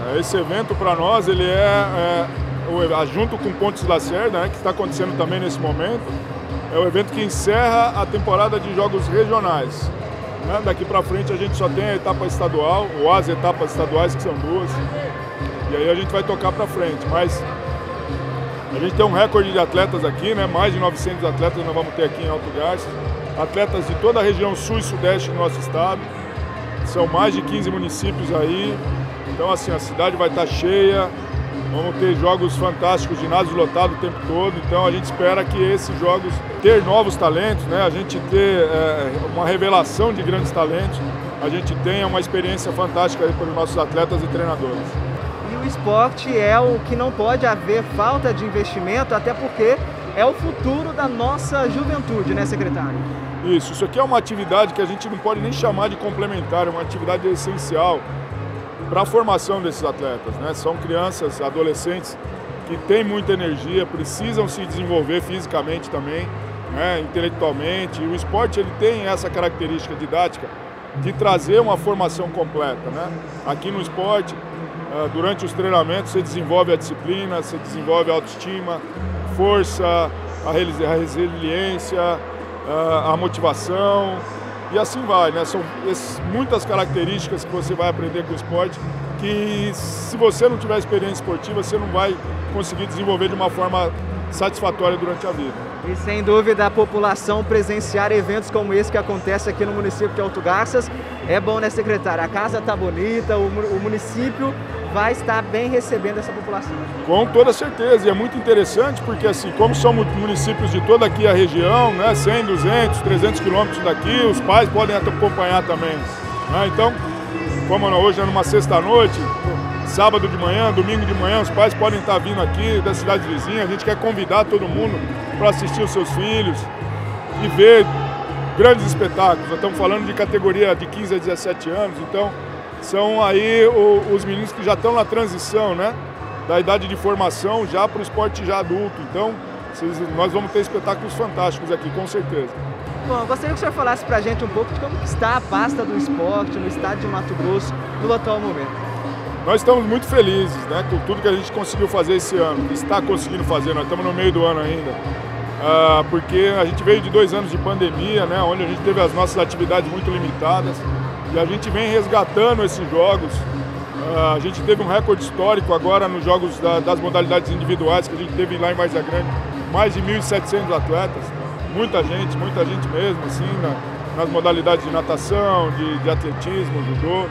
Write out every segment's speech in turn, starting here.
Esse evento para nós, ele junto com Pontes Lacerda, né, que está acontecendo também nesse momento, é o evento que encerra a temporada de jogos regionais. Né? Daqui para frente a gente só tem a etapa estadual, ou as etapas estaduais, que são 2, e aí a gente vai tocar para frente. Mas a gente tem um recorde de atletas aqui, né? Mais de 900 atletas nós vamos ter aqui em Alto Garças, atletas de toda a região sul e sudeste do nosso estado, são mais de 15 municípios aí, então assim, a cidade vai estar cheia, vamos ter jogos fantásticos, ginásio lotado o tempo todo, então a gente espera que esses jogos ter novos talentos, né? A gente ter uma revelação de grandes talentos, a gente tenha uma experiência fantástica aí para os nossos atletas e treinadores. E o esporte é o que não pode haver falta de investimento, até porque é o futuro da nossa juventude, né, secretário? Isso aqui é uma atividade que a gente não pode nem chamar de complementar, é uma atividade essencial para a formação desses atletas, né? São crianças, adolescentes que têm muita energia, precisam se desenvolver fisicamente também, né? Intelectualmente. E o esporte ele tem essa característica didática de trazer uma formação completa, né? Aqui no esporte, durante os treinamentos, você desenvolve a disciplina, você desenvolve a autoestima, força, a resiliência, a motivação e assim vai, né? São muitas características que você vai aprender com o esporte que, se você não tiver experiência esportiva, você não vai conseguir desenvolver de uma forma satisfatória durante a vida. E sem dúvida a população presenciar eventos como esse que acontece aqui no município de Alto Garças é bom, né, secretário? A casa está bonita, o município vai estar bem recebendo essa população. Com toda certeza, e é muito interessante porque, assim, como são municípios de toda aqui a região, né, 100, 200, 300 quilômetros daqui, os pais podem acompanhar também. Né? Então, como hoje é numa sexta-noite, sábado de manhã, domingo de manhã, os pais podem estar vindo aqui da cidade vizinha, a gente quer convidar todo mundo para assistir os seus filhos e ver grandes espetáculos. Nós estamos falando de categoria de 15 a 17 anos, então são aí os meninos que já estão na transição, né, da idade de formação já para o esporte já adulto. Então, nós vamos ter espetáculos fantásticos aqui, com certeza. Bom, gostaria que o senhor falasse para a gente um pouco de como está a pasta do esporte no estado de Mato Grosso no atual momento. Nós estamos muito felizes, né, com tudo que a gente conseguiu fazer esse ano, que está conseguindo fazer. Nós estamos no meio do ano ainda, porque a gente veio de 2 anos de pandemia, né, onde a gente teve as nossas atividades muito limitadas. E a gente vem resgatando esses jogos. A gente teve um recorde histórico agora nos jogos das modalidades individuais, que a gente teve lá em Várzea Grande, mais de 1.700 atletas. Muita gente mesmo, assim, nas modalidades de natação, de atletismo, judô.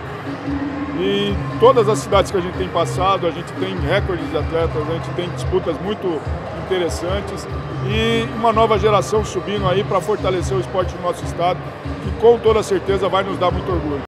E todas as cidades que a gente tem passado, a gente tem recordes de atletas, a gente tem disputas muito interessantes e uma nova geração subindo aí para fortalecer o esporte do nosso estado, que com toda certeza vai nos dar muito orgulho.